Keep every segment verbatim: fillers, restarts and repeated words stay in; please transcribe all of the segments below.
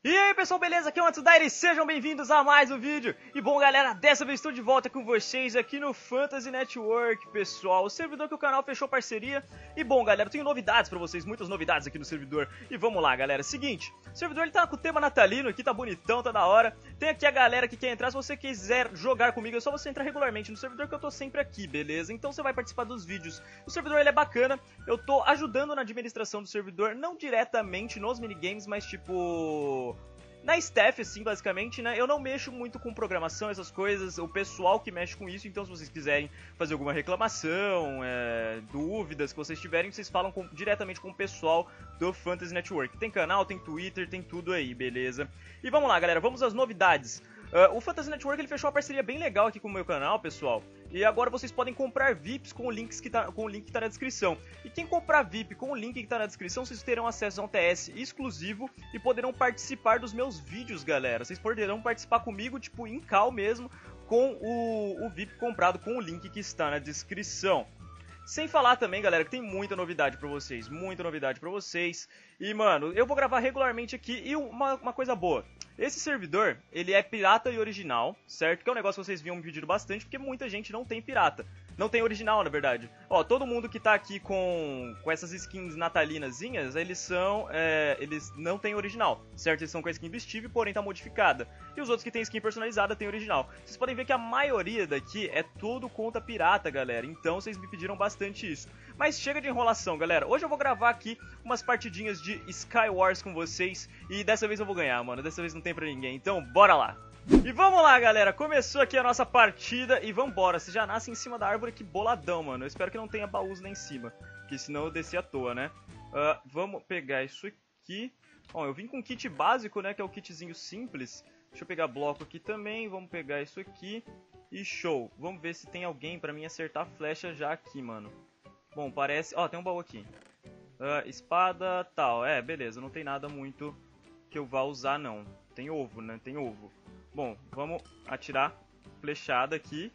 E aí pessoal, beleza? Aqui é o Matsudairi, sejam bem-vindos a mais um vídeo. E bom galera, dessa vez estou de volta com vocês aqui no Fantasy Network, pessoal. O servidor que o canal fechou parceria. E bom galera, tenho novidades pra vocês, muitas novidades aqui no servidor. E vamos lá galera, seguinte, o servidor ele tá com o tema natalino aqui, tá bonitão, tá da hora. Tem aqui a galera que quer entrar, se você quiser jogar comigo é só você entrar regularmente no servidor que eu tô sempre aqui, beleza? Então você vai participar dos vídeos. O servidor ele é bacana, eu tô ajudando na administração do servidor, não diretamente nos minigames, mas tipo... na staff, assim, basicamente, né, eu não mexo muito com programação, essas coisas, o pessoal que mexe com isso, então se vocês quiserem fazer alguma reclamação, é, dúvidas que vocês tiverem, vocês falam com, diretamente com o pessoal do Fantasy Network. Tem canal, tem Twitter, tem tudo aí, beleza? E vamos lá, galera, vamos às novidades. Uh, o Fantasy Network ele fechou uma parceria bem legal aqui com o meu canal, pessoal. E agora vocês podem comprar V I Ps com, links que tá, com o link que está na descrição. E quem comprar V I P com o link que está na descrição, vocês terão acesso a um T S exclusivo e poderão participar dos meus vídeos, galera. Vocês poderão participar comigo, tipo, em call mesmo, com o, o V I P comprado com o link que está na descrição. Sem falar também, galera, que tem muita novidade pra vocês, muita novidade pra vocês. E, mano, eu vou gravar regularmente aqui. E uma, uma coisa boa, esse servidor, ele é pirata e original, certo? Que é um negócio que vocês vinham me pedindo bastante, porque muita gente não tem pirata. Não tem original, na verdade. Ó, todo mundo que tá aqui com, com essas skins natalinazinhas, eles são, é, eles não tem original, certo? Eles são com a skin do Steve, porém tá modificada. E os outros que tem skin personalizada tem original. Vocês podem ver que a maioria daqui é tudo conta pirata, galera. Então vocês me pediram bastante isso. Mas chega de enrolação, galera. Hoje eu vou gravar aqui umas partidinhas de Skywars com vocês. E dessa vez eu vou ganhar, mano. Dessa vez não tem pra ninguém. Então bora lá. E vamos lá, galera, começou aqui a nossa partida e vambora. Você já nasce em cima da árvore aqui boladão, mano. Eu espero que não tenha baús lá em cima, porque senão eu desci à toa, né? uh, Vamos pegar isso aqui. Ó, eu vim com um kit básico, né, que é o kitzinho simples. Deixa eu pegar bloco aqui também, vamos pegar isso aqui. E show, vamos ver se tem alguém pra mim acertar a flecha já aqui, mano. Bom, parece... ó, tem um baú aqui. uh, Espada, tal, é, beleza, não tem nada muito que eu vá usar, não. Tem ovo, né, tem ovo. Bom, vamos atirar flechada aqui.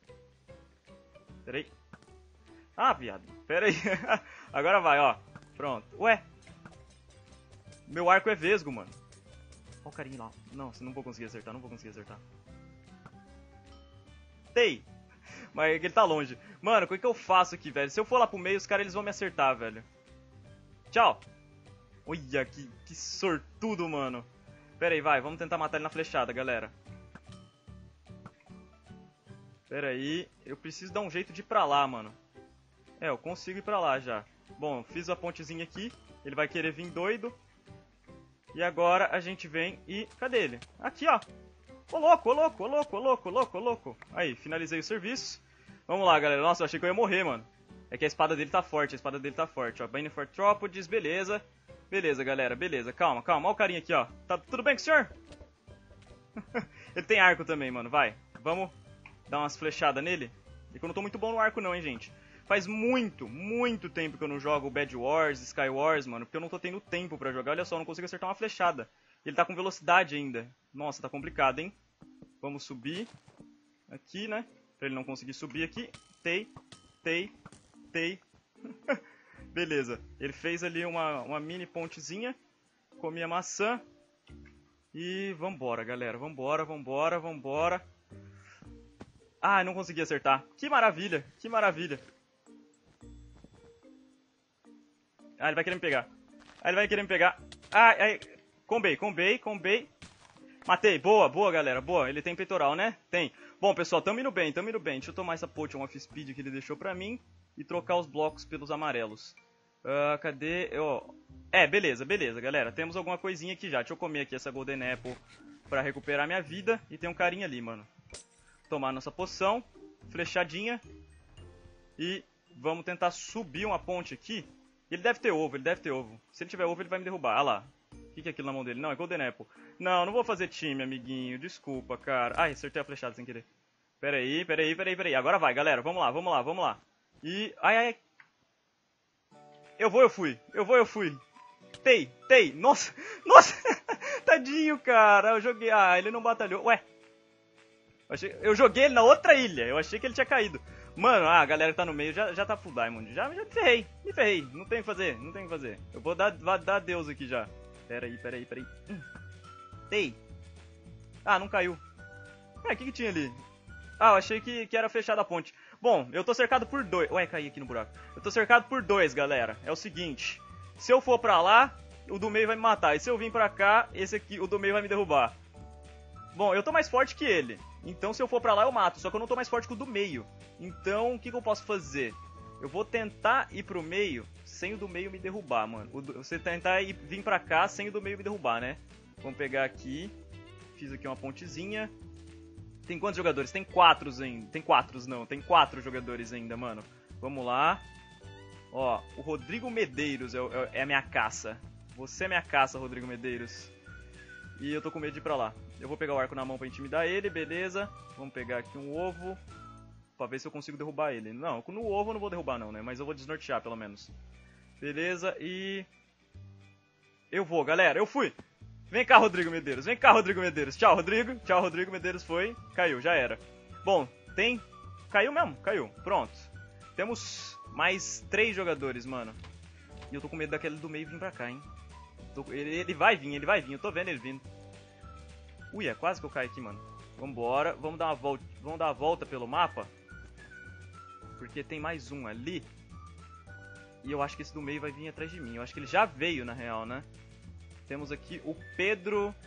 Pera aí. Ah, viado. Pera aí. Agora vai, ó. Pronto. Ué. Meu arco é vesgo, mano. Ó o carinha lá. Não, não vou conseguir acertar. Não vou conseguir acertar. Tei. Mas ele tá longe. Mano, o que, que eu faço aqui, velho? Se eu for lá pro meio, os caras eles vão me acertar, velho. Tchau. Olha, que, que sortudo, mano. Pera aí, vai, vamos tentar matar ele na flechada, galera. Pera aí, eu preciso dar um jeito de ir pra lá, mano. É, eu consigo ir pra lá já. Bom, fiz a pontezinha aqui, ele vai querer vir doido. E agora a gente vem e... cadê ele? Aqui, ó. Ô louco, ô louco, ô louco, ô louco, ô louco, ô louco. Aí, finalizei o serviço. Vamos lá, galera. Nossa, eu achei que eu ia morrer, mano. É que a espada dele tá forte, a espada dele tá forte, ó. Bane for Trópodes, beleza. Beleza, galera, beleza, calma, calma, olha o carinha aqui, ó. Tá tudo bem com o senhor? Ele tem arco também, mano, vai. Vamos dar umas flechadas nele. E que eu não tô muito bom no arco não, hein, gente. Faz muito, muito tempo que eu não jogo Bed Wars, Sky Wars, mano. Porque eu não tô tendo tempo pra jogar, olha só, eu não consigo acertar uma flechada. Ele tá com velocidade ainda. Nossa, tá complicado, hein. Vamos subir aqui, né, pra ele não conseguir subir aqui. Tei, tei, tei. Beleza, ele fez ali uma, uma mini pontezinha. Comi a maçã. E vambora, galera, vambora, vambora, vambora. Ah, não consegui acertar. Que maravilha, que maravilha. Ah, ele vai querer me pegar. Ah, ele vai querer me pegar. Ah, ai, combei, combei, combei. Matei, boa, boa, galera, boa. Ele tem peitoral, né? Tem. Bom, pessoal, tamo indo bem, tamo indo bem. Deixa eu tomar essa potion off speed que ele deixou pra mim e trocar os blocos pelos amarelos. Uh, cadê? Oh. É, beleza, beleza, galera. Temos alguma coisinha aqui já. Deixa eu comer aqui essa Golden Apple pra recuperar minha vida. E tem um carinha ali, mano. Tomar nossa poção. Flechadinha. E vamos tentar subir uma ponte aqui. Ele deve ter ovo, ele deve ter ovo. Se ele tiver ovo, ele vai me derrubar. Ah lá. O que, que é aquilo na mão dele? Não, é Golden Apple. Não, não vou fazer time, amiguinho. Desculpa, cara. Ai, acertei a flechada sem querer. Pera aí, pera aí, pera aí, pera aí. Agora vai, galera. Vamos lá, vamos lá, vamos lá. E... ai, ai, ai. Eu vou, eu fui. Eu vou, eu fui. Tei, tei. Nossa, nossa. Tadinho, cara. Eu joguei. Ah, ele não batalhou. Ué. Eu, achei... eu joguei ele na outra ilha. Eu achei que ele tinha caído. Mano, ah, a galera que tá no meio já, já tá full diamond. Já, já me ferrei. Me ferrei. Não tem o que fazer. Não tem o que fazer. Eu vou dar, dar adeus aqui já. Pera aí, pera aí, pera aí. Hum. matei. Ah, não caiu. Ué, o que que tinha ali? Ah, eu achei que, que era fechada a ponte. Bom, eu tô cercado por dois. Ué, caí aqui no buraco. Eu tô cercado por dois, galera. É o seguinte. Se eu for pra lá, o do meio vai me matar. E se eu vir pra cá, esse aqui, o do meio vai me derrubar. Bom, eu tô mais forte que ele. Então se eu for pra lá eu mato. Só que eu não tô mais forte que o do meio. Então o que, que eu posso fazer? Eu vou tentar ir pro meio sem o do meio me derrubar, mano. O do, você tentar ir, vir pra cá sem o do meio me derrubar, né? Vamos pegar aqui. Fiz aqui uma pontezinha. Tem quantos jogadores? Tem quatro ainda. Tem quatro, não. Tem quatro jogadores ainda, mano. Vamos lá. Ó, o Rodrigo Medeiros é, é, é a minha caça. Você é minha caça, Rodrigo Medeiros. E eu tô com medo de ir pra lá. Eu vou pegar o arco na mão pra intimidar ele, beleza. Vamos pegar aqui um ovo. Pra ver se eu consigo derrubar ele. Não, no ovo eu não vou derrubar não, né? Mas eu vou desnortear, pelo menos. Beleza, e... Eu vou, galera, eu fui! Vem cá, Rodrigo Medeiros. Vem cá, Rodrigo Medeiros. Tchau, Rodrigo. Tchau, Rodrigo Medeiros foi. Caiu, já era. Bom, tem... Caiu mesmo? Caiu. Pronto. Temos mais três jogadores, mano. E eu tô com medo daquele do meio vir pra cá, hein? Tô... Ele, ele vai vir, ele vai vir. Eu tô vendo ele vindo. Ui, é quase que eu caio aqui, mano. Vambora. Vamos dar uma volta, vamos dar uma volta pelo mapa. Porque tem mais um ali. E eu acho que esse do meio vai vir atrás de mim. Eu acho que ele já veio, na real, né? Temos aqui o Pedro...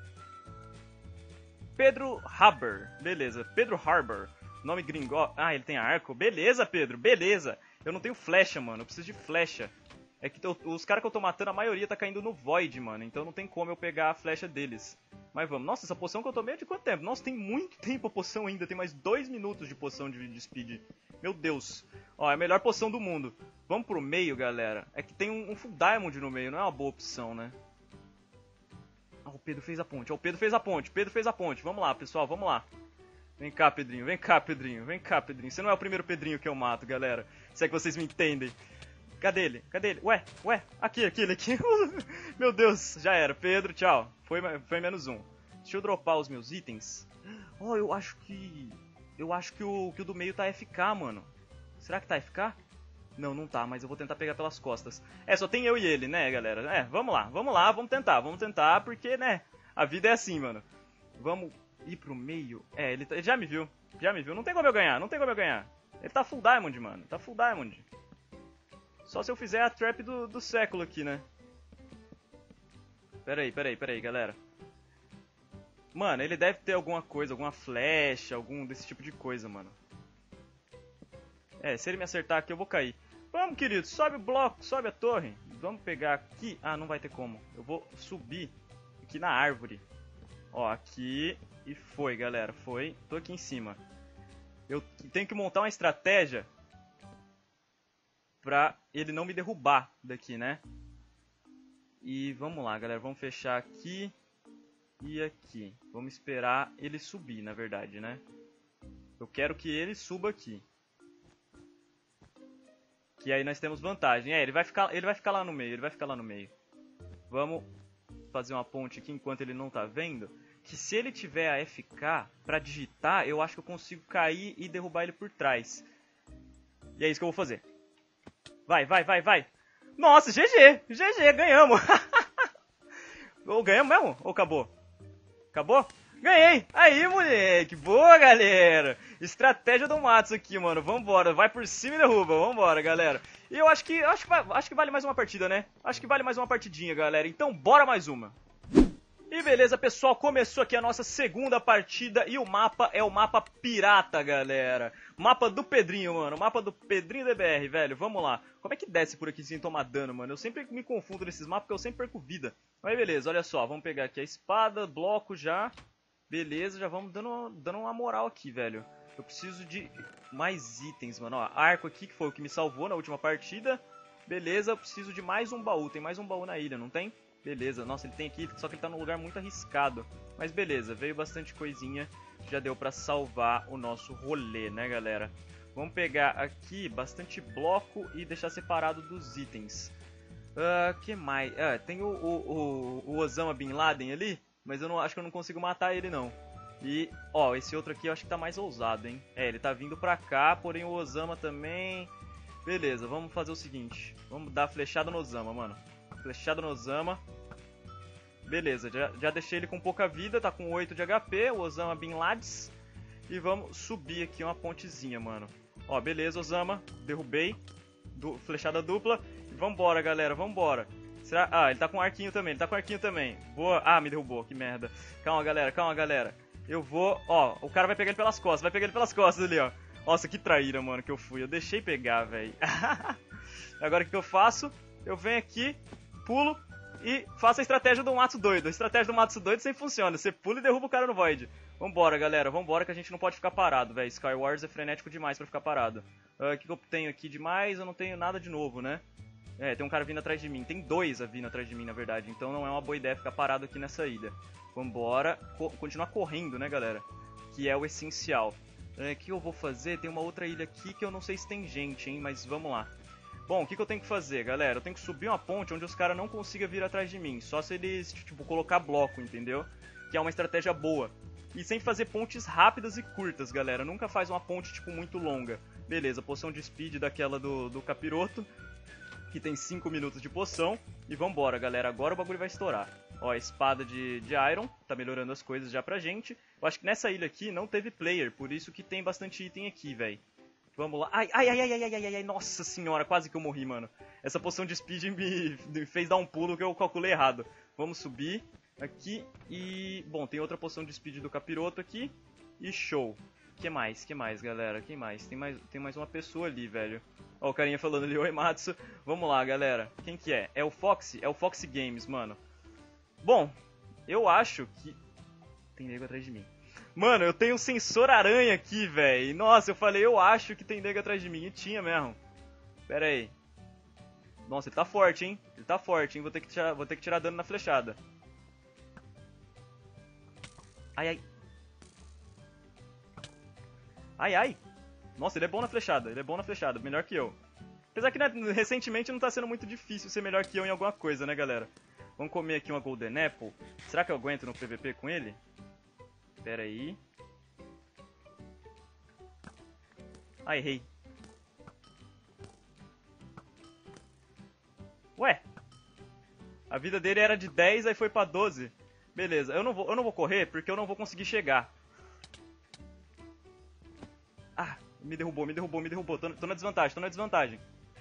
Pedro Haber. Beleza, Pedro Harbor. Nome gringo. Ah, ele tem arco. Beleza, Pedro, beleza. Eu não tenho flecha, mano. Eu preciso de flecha. É que eu, os caras que eu tô matando, a maioria tá caindo no Void, mano. Então não tem como eu pegar a flecha deles. Mas vamos. Nossa, essa poção que eu tomei é de quanto tempo? Nossa, tem muito tempo a poção ainda. Tem mais dois minutos de poção de, de speed. Meu Deus. Ó, é a melhor poção do mundo. Vamos pro meio, galera. É que tem um, um Full Diamond no meio. Não é uma boa opção, né? Ah, o Pedro fez a ponte. Ó, o Pedro fez a ponte. Pedro fez a ponte. Vamos lá, pessoal. Vamos lá. Vem cá, Pedrinho. Vem cá, Pedrinho. Vem cá, Pedrinho. Você não é o primeiro Pedrinho que eu mato, galera. Se é que vocês me entendem. Cadê ele? Cadê ele? Ué, ué. Aqui, aqui, ele aqui. Meu Deus. Já era. Pedro, tchau. Foi, foi menos um. Deixa eu dropar os meus itens. Oh, eu acho que... Eu acho que o, que o do meio tá F K, mano. Será que tá F K? Não, não tá, mas eu vou tentar pegar pelas costas. É, só tem eu e ele, né, galera? É, vamos lá, vamos lá, vamos tentar, vamos tentar, porque, né, a vida é assim, mano. Vamos ir pro meio. É, ele, tá, ele já me viu, já me viu. Não tem como eu ganhar, não tem como eu ganhar. Ele tá full diamond, mano, tá full diamond. Só se eu fizer a trap do, do século aqui, né? Pera aí, pera aí, pera aí, galera. Mano, ele deve ter alguma coisa, alguma flecha, algum desse tipo de coisa, mano. É, se ele me acertar aqui eu vou cair. Vamos, querido, sobe o bloco, sobe a torre. Vamos pegar aqui. Ah, não vai ter como. Eu vou subir aqui na árvore. Ó, aqui. E foi, galera, foi. Tô aqui em cima. Eu tenho que montar uma estratégia pra ele não me derrubar daqui, né? E vamos lá, galera, vamos fechar aqui e aqui. Vamos esperar ele subir, na verdade, né? Eu quero que ele suba aqui. Que aí nós temos vantagem. É, ele vai ficar, ele vai ficar lá no meio, ele vai ficar lá no meio. Vamos fazer uma ponte aqui enquanto ele não tá vendo. Que se ele tiver a F K pra digitar, eu acho que eu consigo cair e derrubar ele por trás. E é isso que eu vou fazer. Vai, vai, vai, vai. Nossa, G G, G G, ganhamos. Ou ganhamos mesmo? Ou acabou? Acabou? Ganhei! Aí, moleque! Boa, galera! Estratégia do Matos aqui, mano. Vambora, vai por cima e derruba. Vambora, galera. E eu acho que, acho que, vai, acho que vale mais uma partida, né? Acho que vale mais uma partidinha, galera. Então, bora mais uma. E beleza, pessoal, começou aqui a nossa segunda partida e o mapa é o mapa pirata, galera. Mapa do Pedrinho, mano, mapa do Pedrinho D B R, velho, vamos lá. Como é que desce por aqui sem tomar dano, mano? Eu sempre me confundo nesses mapas porque eu sempre perco vida. Mas beleza, olha só, vamos pegar aqui a espada, bloco já. Beleza, já vamos dando, dando uma moral aqui, velho. Eu preciso de mais itens, mano, ó, arco aqui que foi o que me salvou na última partida. Beleza, eu preciso de mais um baú, tem mais um baú na ilha, não tem? Beleza, nossa, ele tem aqui, só que ele tá num lugar muito arriscado. Mas beleza, veio bastante coisinha, já deu pra salvar o nosso rolê, né, galera? Vamos pegar aqui bastante bloco e deixar separado dos itens. Uh, que mais? Ah, tem o, o, o, o Osama Bin Laden ali, mas eu não, acho que eu não consigo matar ele, não. E, ó, esse outro aqui eu acho que tá mais ousado, hein? É, ele tá vindo pra cá, porém o Osama também... Beleza, vamos fazer o seguinte, vamos dar flechada no Osama, mano. Flechada no Osama. Beleza, já, já deixei ele com pouca vida, tá com oito de H P, o Osama Bin Laden. E vamos subir aqui uma pontezinha, mano. Ó, beleza, Osama, derrubei. Du flechada dupla. E vambora, galera, vambora. Será? Ah, ele tá com arquinho também, ele tá com arquinho também. Boa. Ah, me derrubou, que merda. Calma, galera, calma, galera. Eu vou, ó, o cara vai pegar ele pelas costas, vai pegar ele pelas costas ali, ó. Nossa, que traíra, mano, que eu fui. Eu deixei pegar, velho. Agora o que eu faço? Eu venho aqui, pulo e faço a estratégia do Matsu doido. A estratégia do Matsu doido sempre funciona. Você pula e derruba o cara no Void. Vambora, galera. Vambora que a gente não pode ficar parado, velho. Skywars é frenético demais pra ficar parado. O uh, que, que eu tenho aqui demais? Eu não tenho nada de novo, né? É, tem um cara vindo atrás de mim. Tem dois a vindo atrás de mim, na verdade. Então não é uma boa ideia ficar parado aqui nessa ilha. Vambora. Co continuar correndo, né, galera? Que é o essencial. O uh, que eu vou fazer? Tem uma outra ilha aqui que eu não sei se tem gente, hein? Mas vamos lá. Bom, o que, que eu tenho que fazer, galera? Eu tenho que subir uma ponte onde os caras não consigam vir atrás de mim. Só se eles, tipo, colocar bloco, entendeu? Que é uma estratégia boa. E sem fazer pontes rápidas e curtas, galera. Nunca faz uma ponte, tipo, muito longa. Beleza, poção de speed daquela do, do capiroto. Que tem cinco minutos de poção. E vambora, galera. Agora o bagulho vai estourar. Ó, a espada de, de Iron. Tá melhorando as coisas já pra gente. Eu acho que nessa ilha aqui não teve player. Por isso que tem bastante item aqui, velho. Vamos lá. Ai, ai, ai, ai, ai, ai, ai, ai, nossa senhora, quase que eu morri, mano. Essa poção de speed me, me fez dar um pulo que eu calculei errado. Vamos subir aqui e... Bom, tem outra poção de speed do capiroto aqui. E show. Que mais? Que mais, galera? Que mais? Tem mais, tem mais uma pessoa ali, velho. Ó, o carinha falando ali, oi, Matsu. Vamos lá, galera. Quem que é? É o Foxy? É o Foxy Games, mano. Bom, eu acho que... Tem nego atrás de mim. Mano, eu tenho um sensor aranha aqui, velho. Nossa, eu falei, eu acho que tem nego atrás de mim. E tinha mesmo. Pera aí. Nossa, ele tá forte, hein? Ele tá forte, hein? Vou ter que tirar, vou ter que tirar dano na flechada. Ai, ai. Ai, ai. Nossa, ele é bom na flechada. Ele é bom na flechada. Melhor que eu. Apesar que, né, recentemente não tá sendo muito difícil ser melhor que eu em alguma coisa, né, galera? Vamos comer aqui uma Golden Apple. Será que eu aguento no P V P com ele? Pera aí. Ah, errei. Ué? A vida dele era de dez, aí foi pra doze. Beleza, eu não vou, eu não vou correr porque eu não vou conseguir chegar. Ah, me derrubou, me derrubou, me derrubou. Tô, tô na desvantagem, tô na desvantagem.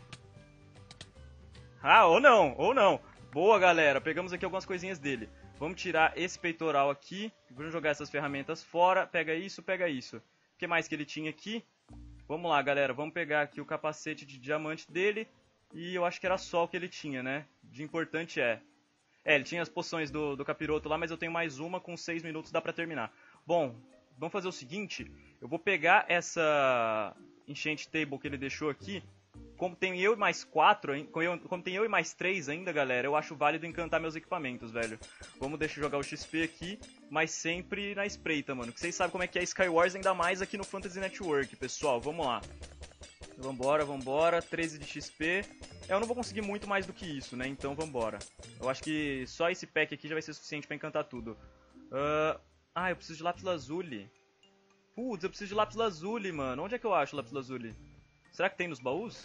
Ah, ou não, ou não. Boa, galera. Pegamos aqui algumas coisinhas dele. Vamos tirar esse peitoral aqui. Vamos jogar essas ferramentas fora. Pega isso, pega isso. O que mais que ele tinha aqui? Vamos lá, galera. Vamos pegar aqui o capacete de diamante dele. E eu acho que era só o que ele tinha, né? De importante é... É, ele tinha as poções do, do capiroto lá, mas eu tenho mais uma. Com seis minutos dá pra terminar. Bom, vamos fazer o seguinte. Eu vou pegar essa enchant table que ele deixou aqui. Como tem eu e mais quatro, como tem eu e mais três ainda, galera, eu acho válido encantar meus equipamentos, velho. Vamos deixar jogar o X P aqui, mas sempre na espreita, mano. Que vocês sabem como é que é Skywars, ainda mais aqui no Fantasy Network, pessoal. Vamos lá. Vambora, vambora. treze de X P. Eu não vou conseguir muito mais do que isso, né? Então vambora. Eu acho que só esse pack aqui já vai ser suficiente pra encantar tudo. Uh... Ah, eu preciso de lápis lazuli. Putz, eu preciso de lápis lazuli, mano. Onde é que eu acho lápis lazuli? Será que tem nos baús?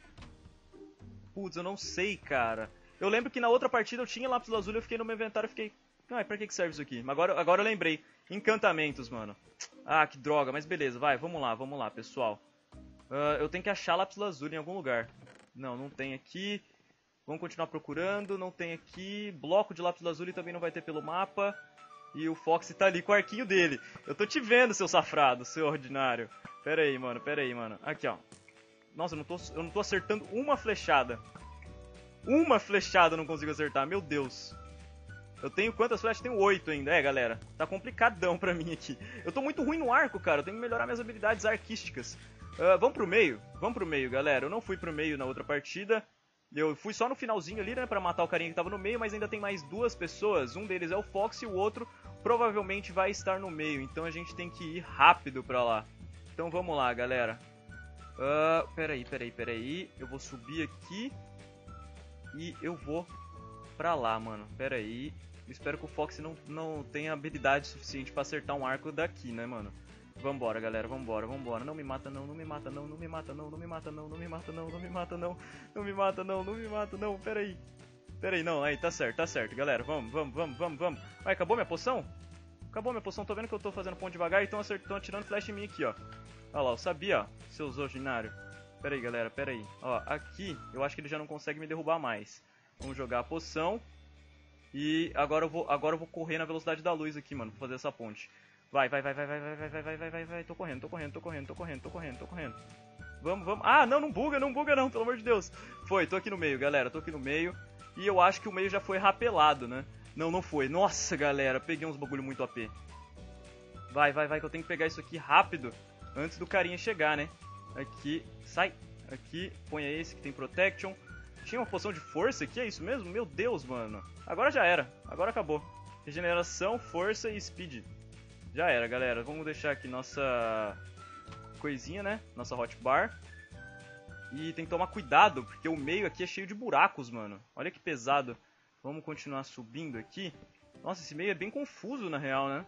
Putz, eu não sei, cara. Eu lembro que na outra partida eu tinha lápis lazuli, eu fiquei no meu inventário e fiquei... Ah, pra que que serve isso aqui? Mas agora, agora eu lembrei. Encantamentos, mano. Ah, que droga. Mas beleza, vai, vamos lá, vamos lá, pessoal. Uh, eu tenho que achar lápis lazuli em algum lugar. Não, não tem aqui. Vamos continuar procurando. Não tem aqui. Bloco de lápis lazuli também não vai ter pelo mapa. E o Foxy tá ali com o arquinho dele. Eu tô te vendo, seu safrado, seu ordinário. Pera aí, mano, pera aí, mano. Aqui, ó. Nossa, eu não tô, eu não tô acertando uma flechada. Uma flechada eu não consigo acertar, meu Deus. Eu tenho quantas flechas? Tenho oito ainda. É, galera, tá complicadão pra mim aqui. Eu tô muito ruim no arco, cara. Eu tenho que melhorar minhas habilidades arquísticas. Uh, vamos pro meio? Vamos pro meio, galera. Eu não fui pro meio na outra partida. Eu fui só no finalzinho ali, né, pra matar o carinha que tava no meio, mas ainda tem mais duas pessoas. Um deles é o Fox e o outro provavelmente vai estar no meio. Então a gente tem que ir rápido pra lá. Então vamos lá, galera. Uh, peraí, peraí, peraí. Eu vou subir aqui. E eu vou pra lá, mano. Peraí. Espero que o Fox não, não tenha habilidade suficiente pra acertar um arco daqui, né, mano? Vambora, galera, vambora, vambora. Não me mata não, não me mata não, não me mata não, não me mata não, não me mata não, não me mata não, não me mata não, não me mata não, pera aí. Pera aí, não, aí, tá certo, tá certo, galera. Vamos, vamos, vamos, vamos, vamos. Vai, acabou minha poção? Acabou minha poção, tô vendo que eu tô fazendo ponto devagar e estão atirando flash em mim aqui, ó. Olha lá, eu sabia, ó, seus ordinários. Pera aí, galera, pera aí. Ó, aqui, eu acho que ele já não consegue me derrubar mais. Vamos jogar a poção. E agora eu vou, agora eu vou correr na velocidade da luz aqui, mano, pra fazer essa ponte. Vai, vai, vai, vai, vai, vai, vai, vai, vai, vai, vai, vai. Tô correndo, tô correndo, tô correndo, tô correndo, tô correndo, tô correndo. Vamos, vamos. Ah, não, não buga, não buga não, pelo amor de Deus. Foi, tô aqui no meio, galera, tô aqui no meio. E eu acho que o meio já foi rapelado, né? Não, não foi. Nossa, galera, peguei uns bagulho muito A P. Vai, vai, vai, que eu tenho que pegar isso aqui rápido antes do carinha chegar, né? Aqui, sai. Aqui, põe esse que tem protection. Tinha uma poção de força aqui, é isso mesmo? Meu Deus, mano. Agora já era, agora acabou. Regeneração, força e speed. Já era, galera. Vamos deixar aqui nossa coisinha, né? Nossa hotbar. E tem que tomar cuidado, porque o meio aqui é cheio de buracos, mano. Olha que pesado. Vamos continuar subindo aqui. Nossa, esse meio é bem confuso, na real, né?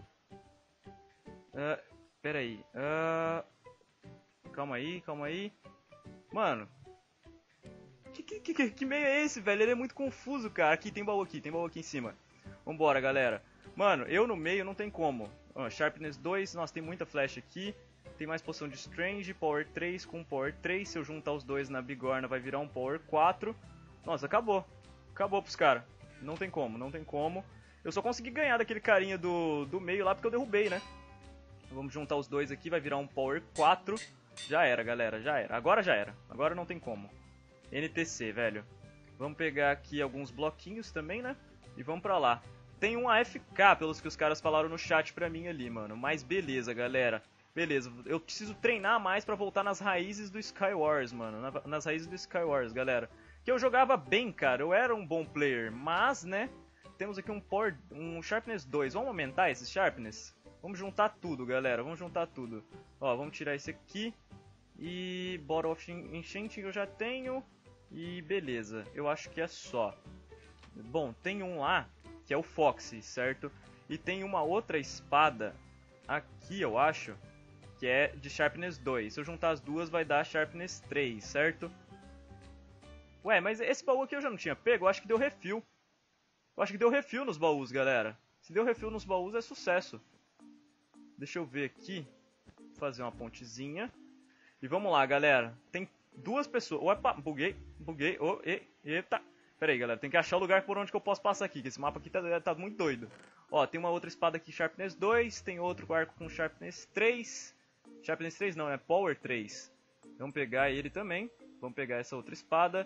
Uh, pera aí. Uh, calma aí, calma aí. Mano. Que, que, que, que meio é esse, velho? Ele é muito confuso, cara. Aqui, tem baú aqui, tem baú aqui em cima. Vambora, galera. Mano, eu no meio não tem como. Uh, Sharpness dois, nossa, tem muita flash aqui. Tem mais poção de Strange, Power três com Power três. Se eu juntar os dois na bigorna vai virar um Power quatro. Nossa, acabou. Acabou pros caras. Não tem como, não tem como. Eu só consegui ganhar daquele carinha do, do meio lá porque eu derrubei, né? Vamos juntar os dois aqui, vai virar um Power quatro. Já era, galera, já era. Agora já era. Agora não tem como. N T C, velho. Vamos pegar aqui alguns bloquinhos também, né? E vamos pra lá. Tem um A F K, pelos que os caras falaram no chat pra mim ali, mano. Mas beleza, galera. Beleza, eu preciso treinar mais pra voltar nas raízes do Skywars, mano. Na, nas raízes do Skywars, galera. Que eu jogava bem, cara. Eu era um bom player. Mas, né? Temos aqui um, power, um Sharpness dois. Vamos aumentar esse Sharpness? Vamos juntar tudo, galera. Vamos juntar tudo. Ó, vamos tirar esse aqui. E Bottle of Enchant eu já tenho. E beleza. Eu acho que é só. Bom, tem um lá, que é o Foxy, certo? E tem uma outra espada aqui, eu acho, que é de Sharpness dois. Se eu juntar as duas, vai dar Sharpness três, certo? Ué, mas esse baú aqui eu já não tinha pego? Eu acho que deu refil. Eu acho que deu refil nos baús, galera. Se deu refil nos baús, é sucesso. Deixa eu ver aqui. Vou fazer uma pontezinha. E vamos lá, galera. Tem duas pessoas. Opa, buguei. Buguei. Oh, e, eita. Pera aí, galera. Tem que achar o lugar por onde que eu posso passar aqui. Que esse mapa aqui tá, tá muito doido. Ó, tem uma outra espada aqui, Sharpness dois. Tem outro arco com Sharpness três. Sharpness três não, é Power três. Vamos pegar ele também. Vamos pegar essa outra espada.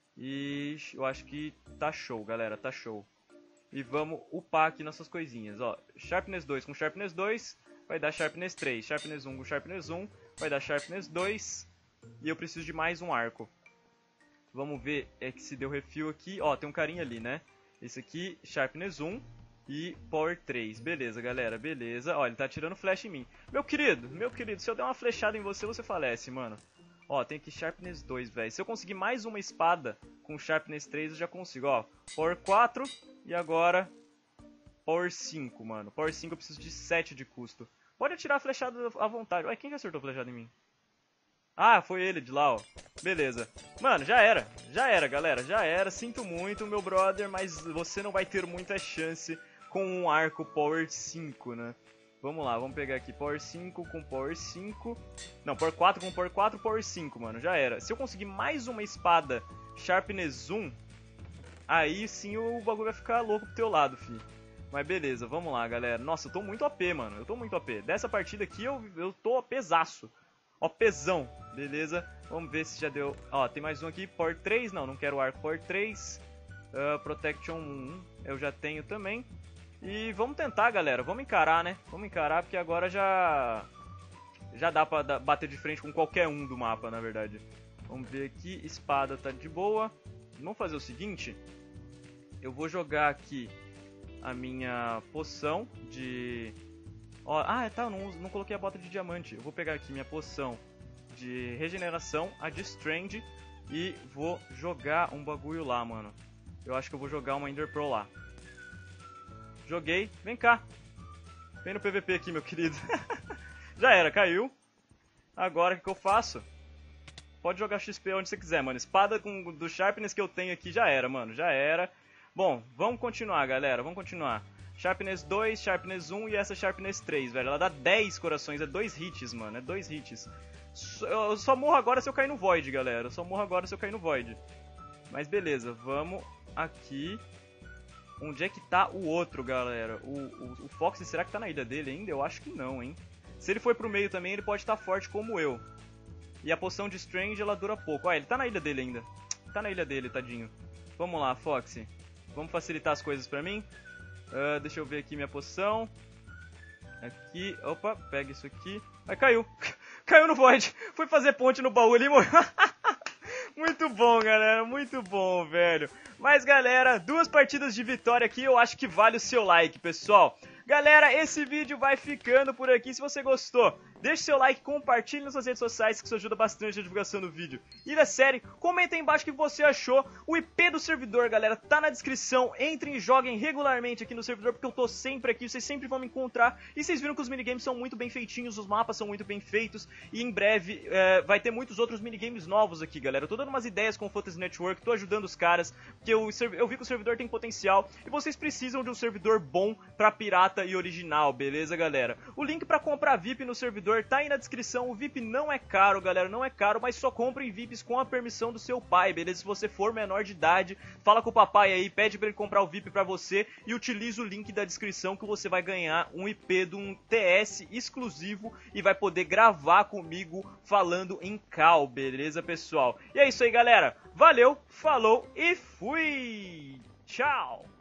E eu acho que tá show, galera. Tá show. E vamos upar aqui nossas coisinhas. Ó, Sharpness dois com Sharpness dois vai dar Sharpness três. Sharpness um com Sharpness um vai dar Sharpness dois. E eu preciso de mais um arco. Vamos ver é que se deu refil aqui. Ó, tem um carinha ali, né? Esse aqui, Sharpness um e Power três. Beleza, galera, beleza. Ó, ele tá tirando flash em mim. Meu querido, meu querido, se eu der uma flechada em você, você falece, mano. Ó, tem aqui Sharpness dois, velho. Se eu conseguir mais uma espada com Sharpness três, eu já consigo, ó. Power quatro e agora Power cinco, mano. Power cinco eu preciso de sete de custo. Pode atirar a flechada à vontade. Ué, quem que acertou a flechada em mim? Ah, foi ele de lá, ó. Beleza. Mano, já era. Já era, galera. Já era. Sinto muito, meu brother, mas você não vai ter muita chance com um arco Power cinco, né? Vamos lá, vamos pegar aqui Power cinco com Power cinco. Não, Power quatro com Power quatro, Power cinco, mano. Já era. Se eu conseguir mais uma espada Sharpness um, aí sim o bagulho vai ficar louco pro teu lado, fi. Mas beleza, vamos lá, galera. Nossa, eu tô muito O P, mano. Eu tô muito O P. Dessa partida aqui eu, eu tô OPzaço. OPzão. Beleza, vamos ver se já deu. Ó, tem mais um aqui, Power três. Não, não quero arco Power três. uh, Protection um, eu já tenho também. E vamos tentar, galera, vamos encarar, né? Vamos encarar, porque agora já Já dá pra dar, bater de frente com qualquer um do mapa, na verdade. Vamos ver aqui, espada tá de boa. Vamos fazer o seguinte. Eu vou jogar aqui a minha poção de... Ó, ah, tá, eu não, não coloquei a bota de diamante. Eu vou pegar aqui minha poção de regeneração, a de Strange, e vou jogar um bagulho lá, mano. Eu acho que eu vou jogar uma Ender Pearl lá. Joguei, vem cá. Vem no P V P aqui, meu querido. Já era, caiu. Agora o que, que eu faço? Pode jogar X P onde você quiser, mano. Espada com, do Sharpness que eu tenho aqui já era, mano. Já era. Bom, vamos continuar, galera, vamos continuar. Sharpness dois, Sharpness um e essa Sharpness três, velho. Ela dá dez corações, é dois hits, mano, é dois hits. Eu só morro agora se eu cair no Void, galera. Eu só morro agora se eu cair no Void. Mas beleza, vamos aqui. Onde é que tá o outro, galera? O, o, o Fox, será que tá na ilha dele ainda? Eu acho que não, hein? Se ele for pro meio também, ele pode estar forte como eu. E a poção de Strange, ela dura pouco. Ah, ele tá na ilha dele ainda. Tá na ilha dele, tadinho. Vamos lá, Foxy. Vamos facilitar as coisas pra mim. Uh, deixa eu ver aqui minha poção. Aqui, opa, pega isso aqui. Ai, caiu. Caiu no Void. Fui fazer ponte no baú ali e morreu. Muito bom, galera. Muito bom, velho. Mas, galera, duas partidas de vitória aqui. Eu acho que vale o seu like, pessoal. Galera, esse vídeo vai ficando por aqui. Se você gostou, deixe seu like, compartilhe nas suas redes sociais, que isso ajuda bastante na divulgação do vídeo. E da série, comenta aí embaixo o que você achou. O I P do servidor, galera, tá na descrição. Entrem e joguem regularmente aqui no servidor, porque eu tô sempre aqui, vocês sempre vão me encontrar. E vocês viram que os minigames são muito bem feitinhos, os mapas são muito bem feitos. E em breve é, vai ter muitos outros minigames novos aqui, galera. Eu tô dando umas ideias com o Fantasy Network, tô ajudando os caras, porque eu, eu vi que o servidor tem potencial. E vocês precisam de um servidor bom pra pirata e original, beleza, galera? O link pra comprar V I P no servidor tá aí na descrição. O V I P não é caro, galera, não é caro, mas só comprem V I Ps com a permissão do seu pai, beleza? Se você for menor de idade, fala com o papai aí, pede pra ele comprar o V I P pra você e utiliza o link da descrição que você vai ganhar um I P de um T S exclusivo e vai poder gravar comigo falando em cal, beleza, pessoal? E é isso aí, galera. Valeu, falou e fui! Tchau!